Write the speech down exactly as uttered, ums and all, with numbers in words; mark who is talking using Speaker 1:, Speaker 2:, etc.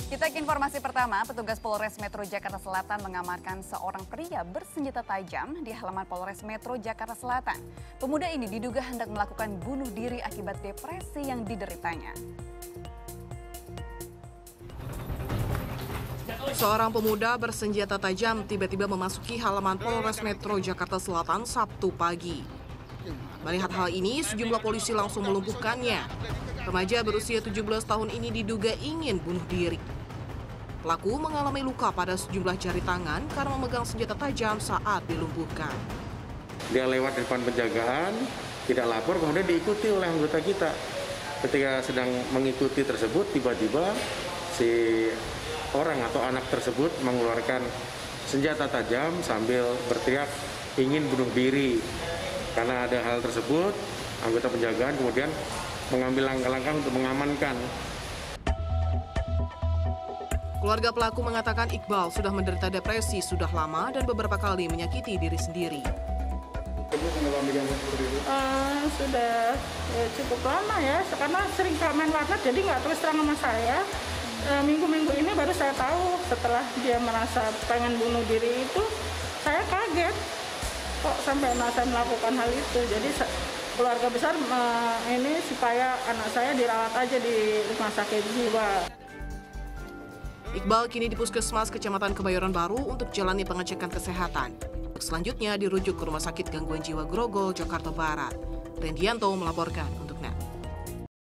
Speaker 1: Kita ke informasi pertama, petugas Polres Metro Jakarta Selatan mengamankan seorang pria bersenjata tajam di halaman Polres Metro Jakarta Selatan. Pemuda ini diduga hendak melakukan bunuh diri akibat depresi yang dideritanya.
Speaker 2: Seorang pemuda bersenjata tajam tiba-tiba memasuki halaman Polres Metro Jakarta Selatan Sabtu pagi. Melihat hal ini, sejumlah polisi langsung melumpuhkannya. Remaja berusia tujuh belas tahun ini diduga ingin bunuh diri. Pelaku mengalami luka pada sejumlah jari tangan karena memegang senjata tajam saat dilumpuhkan.
Speaker 3: Dia lewat di depan penjagaan, tidak lapor, kemudian diikuti oleh anggota kita. Ketika sedang mengikuti tersebut, tiba-tiba si orang atau anak tersebut mengeluarkan senjata tajam sambil berteriak ingin bunuh diri. Karena ada hal tersebut, anggota penjagaan kemudian mengambil langkah-langkah untuk mengamankan.
Speaker 2: Keluarga pelaku mengatakan Iqbal sudah menderita depresi sudah lama dan beberapa kali menyakiti diri sendiri.
Speaker 4: Uh, sudah ya, cukup lama ya, karena sering main warnet jadi nggak terus terang sama saya. Minggu-minggu uh, ini baru saya tahu setelah dia merasa pengen bunuh diri itu, saya kaget kok sampai merasa melakukan hal itu. Jadi keluarga besar uh, ini supaya anak saya dirawat aja di rumah sakit jiwa.
Speaker 2: Iqbal kini di Puskesmas Kecamatan Kebayoran Baru untuk jalani pengecekan kesehatan. Selanjutnya dirujuk ke Rumah Sakit Gangguan Jiwa Grogol, Jakarta Barat. Rendianto melaporkan.